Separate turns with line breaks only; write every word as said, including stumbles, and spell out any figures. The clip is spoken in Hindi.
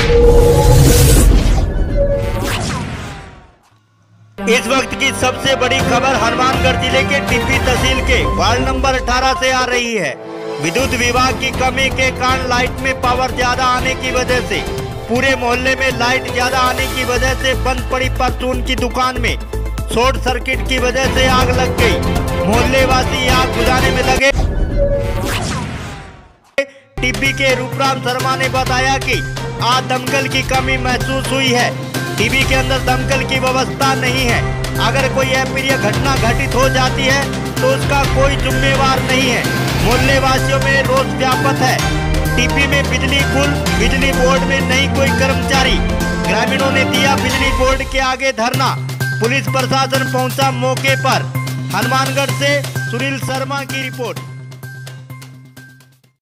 इस वक्त की सबसे बड़ी खबर हनुमानगढ़ जिले के टिब्बी तहसील के वार्ड नंबर अठारह से आ रही है। विद्युत विभाग की कमी के कारण लाइट में पावर ज्यादा आने की वजह से पूरे मोहल्ले में लाइट ज्यादा आने की वजह से बंद पड़ी परचून की दुकान में शॉर्ट सर्किट की वजह से आग लग गई। मोहल्ले वासी आग बुझाने में लगे। टिब्बी के रूपराम शर्मा ने बताया कि आज दमकल की कमी महसूस हुई है। टिब्बी के अंदर दमकल की व्यवस्था नहीं है। अगर कोई अप्रिय घटना घटित हो जाती है तो उसका कोई जिम्मेवार नहीं है। मोहल्ले वासियों में रोष व्याप्त है। टिब्बी में बिजली गुल, बिजली बोर्ड में नहीं कोई कर्मचारी। ग्रामीणों ने दिया बिजली बोर्ड के आगे धरना। पुलिस प्रशासन पहुंचा मौके पर। हनुमानगढ़ से सुनील शर्मा की रिपोर्ट।